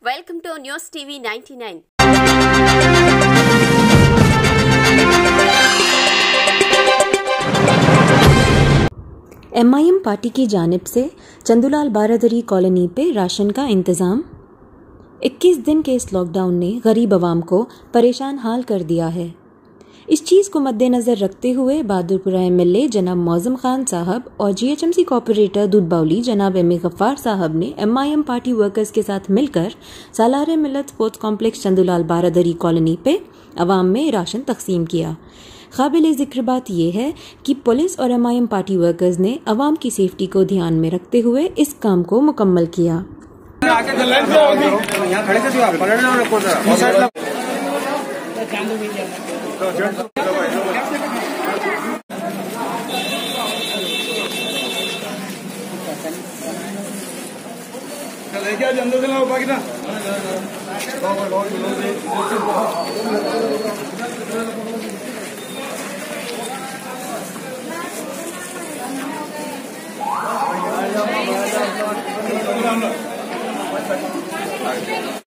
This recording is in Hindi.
Welcome to News TV 99. MIM party की जानिब से चंदूलाल बारादरी कॉलोनी पे राशन का इंतज़ाम। 21 दिन के इस लॉकडाउन ने गरीब आवाम को परेशान हाल कर दिया है। इस चीज़ को मद्देनज़र रखते हुए बहादुरपुरा MLA जनाब मौज़म खान साहब और GHMC कॉर्पोरेटर दूधबावली जनाब M.A. गफ्फार साहब ने MIM पार्टी वर्कर्स के साथ मिलकर Salar Millat sports complex Chandulal Baradari colony पे अवाम में राशन तकसीम किया। काबिल ज़िक्र बात यह है कि पुलिस और MIM पार्टी वर्कर्स ने अवाम की सेफ्टी को ध्यान में रखते हुए इस काम को मुकम्मल किया।